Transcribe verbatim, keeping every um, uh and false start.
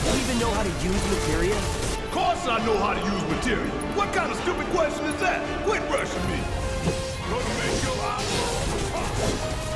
You even know how to use materia? Of course I know how to use materia. What kind of stupid question is that? Quit rushing me. Gonna make your eyes roll.